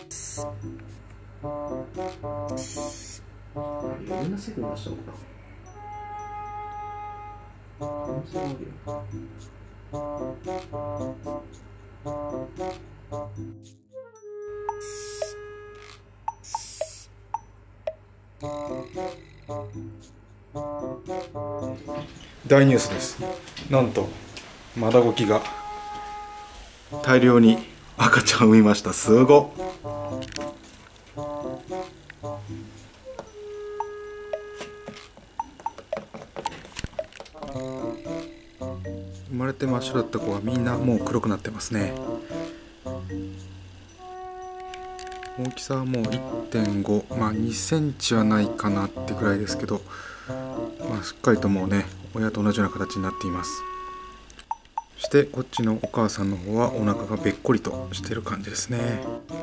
ろんな成分出したのかな。大ニュースです。なんとマダゴキが大量に赤ちゃんを産みました。すごっ。生まれて真っ白だった子はみんなもう黒くなってますね。大きさはもう 1.5、2センチはないかなってくらいですけど、しっかりともうね、親と同じような形になっています。そしてこっちのお母さんの方はお腹がべっこりとしてる感じですね。